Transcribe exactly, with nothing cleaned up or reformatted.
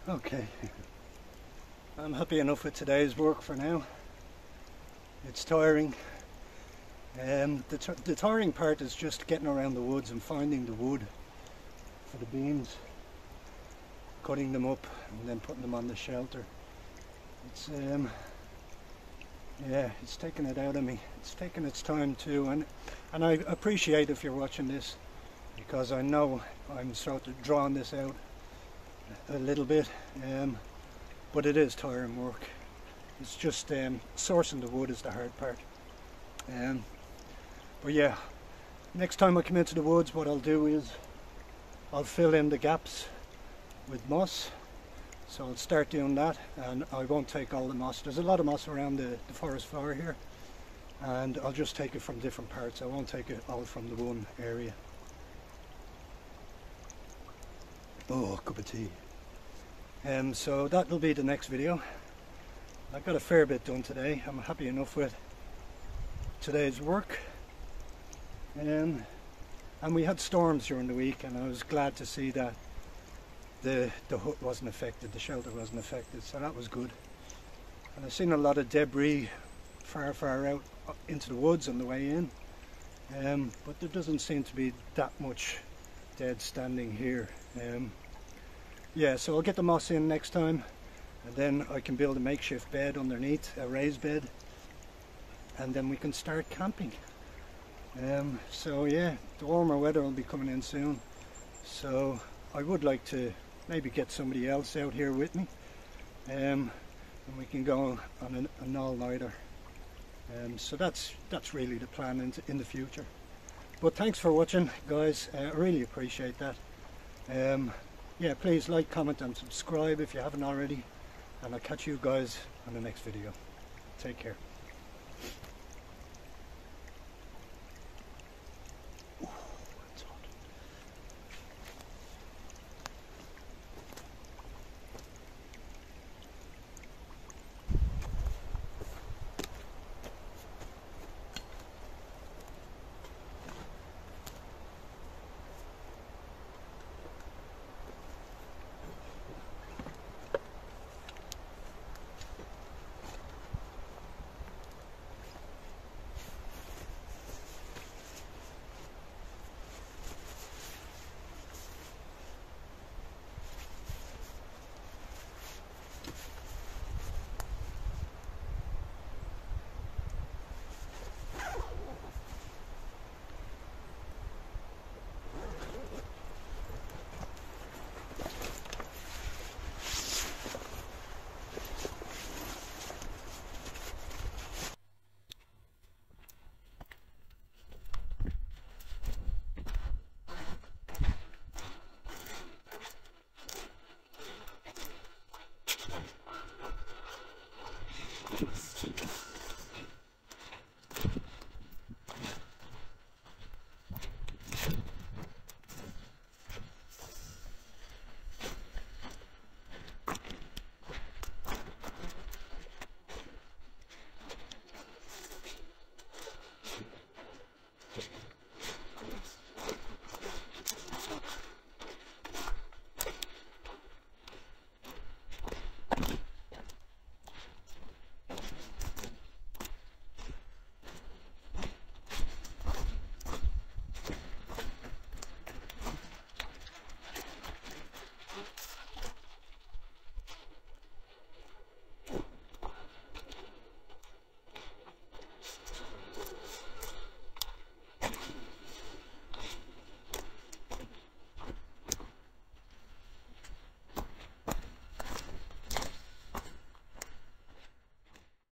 Okay, I'm happy enough with today's work for now. It's tiring. Um, the, the tiring part is just getting around the woods and finding the wood for the beams, cutting them up and then putting them on the shelter. It's um, yeah, it's taking it out of me. It's taking its time too, and and I appreciate if you're watching this, because I know I'm sort of drawing this out a little bit, um, but it is tiring work. It's just um, sourcing the wood is the hard part. Um, but yeah, next time I come into the woods, what I'll do is I'll fill in the gaps with moss. So I'll start doing that, and I won't take all the moss. There's a lot of moss around the, the forest floor here, and I'll just take it from different parts. I won't take it all from the one area. Oh, cup of tea. Um, so that'll be the next video. I got a fair bit done today. I'm happy enough with today's work. Um, and we had storms during the week, and I was glad to see that the, the hut wasn't affected, the shelter wasn't affected, so that was good. And I've seen a lot of debris far, far out into the woods on the way in. Um, but there doesn't seem to be that much dead standing here. Um, yeah, so I'll get the moss in next time, and then I can build a makeshift bed underneath, a raised bed, and then we can start camping. Um, so yeah, the warmer weather will be coming in soon, so I would like to maybe get somebody else out here with me, um, and we can go on an, an all-nighter. Um, so that's that's really the plan in, in the future. But thanks for watching, guys. uh, I really appreciate that. Um, yeah, please like, comment and subscribe if you haven't already, and I'll catch you guys on the next video. Take care.